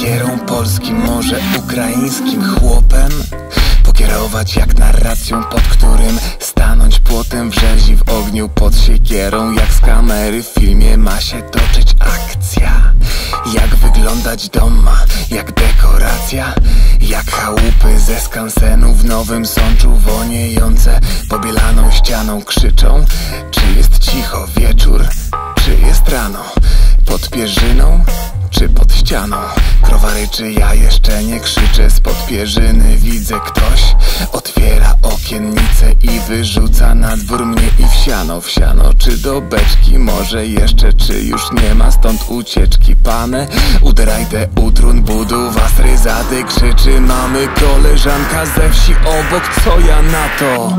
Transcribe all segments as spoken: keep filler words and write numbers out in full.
siekierą polskim, może ukraińskim chłopem? Pokierować jak narracją, pod którym stanąć płotem w rzezi w ogniu pod siekierą. Jak z kamery w filmie ma się toczyć akcja. Jak wyglądać dom ma, jak dekoracja. Jak chałupy ze skansenu w Nowym Sączu woniejące pobielaną ścianą krzyczą. Czy jest cicho wieczór, czy jest rano? Pod pierzyną, czy pod ścianą? Krowa ryczy, ja jeszcze nie krzyczę. Spod pierzyny widzę, ktoś otwiera okiennicę i wyrzuca na dwór mnie i wsiano. Wsiano czy do beczki, może jeszcze, czy już nie ma stąd ucieczki? Pane, uderajte utrun budu was ryzady, krzyczy mamy. Koleżanka ze wsi obok, co ja na to?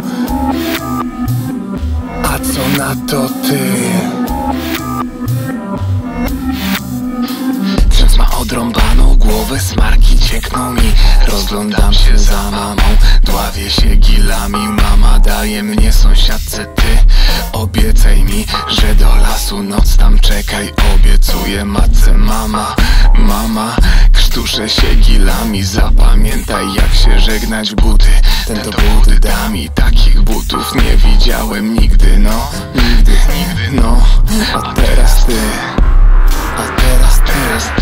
A co na to ty? Ksiądz ma odrąbaną głowę, smarki ciekną mi. Rozglądam się za mamą, dławię się gilami. Mama daje mnie sąsiadce, ty obiecaj mi, że do lasu noc tam czekaj. Obiecuję matce, mama, mama, krztuszę się gilami. Zapamiętaj jak się żegnać w buty, ten to buty da mi. Takich butów nie widziałem nigdy, no, nigdy, nigdy, no. A teraz ty, a teraz, teraz ty.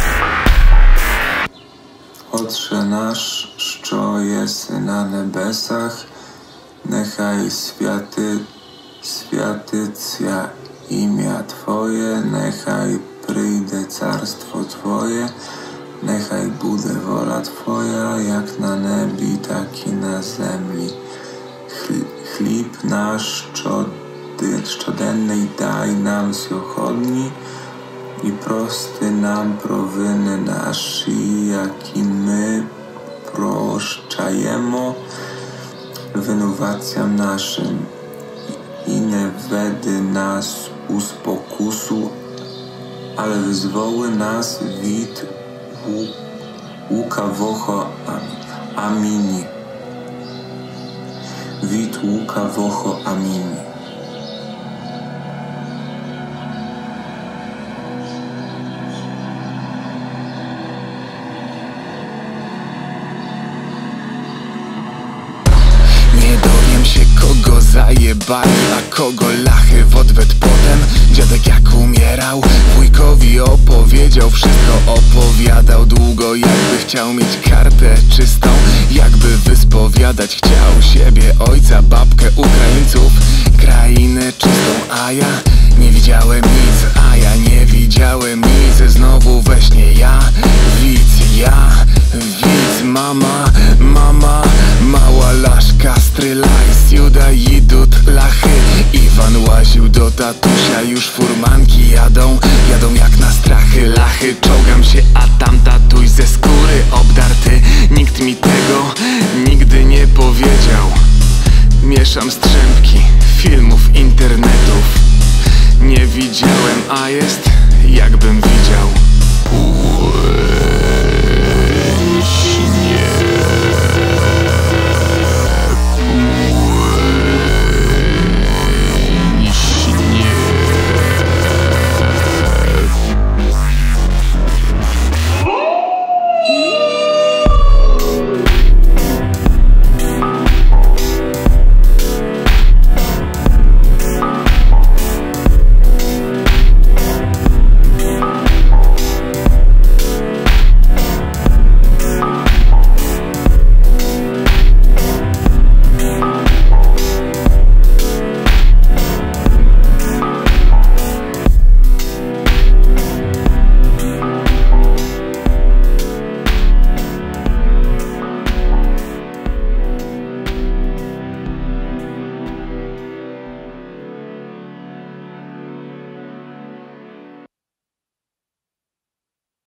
Otrze nasz, що єси на небесах, нехай святи, святиться ім'я Твоє, нехай прийде царство Твоє, нехай буде воля Твоя, як на небі, так і на землі. Хліб наш щоденний дай нам сьогодні, і прости нам провини наші, які ми прощаємо винуватцям нашим. І не введи нас у спокусу, але визволи нас від лукавого. Амінь. Від лукавого. Амінь. Kogo zajebali, a kogo lachy w odwet potem. Dziadek jak umierał, wujkowi opowiedział. Wszystko opowiadał długo, jakby chciał mieć kartę czystą. Jakby wyspowiadać chciał siebie, ojca, babkę, Ukraińców, krainę czystą. A ja nie widziałem nic, a ja nie widziałem nic. Znowu we śnie ja, widz, ja, widz. Mama, mama, mała laszka, strylaj, siuda, idut, lachy. Iwan łaził do tatusia, już fur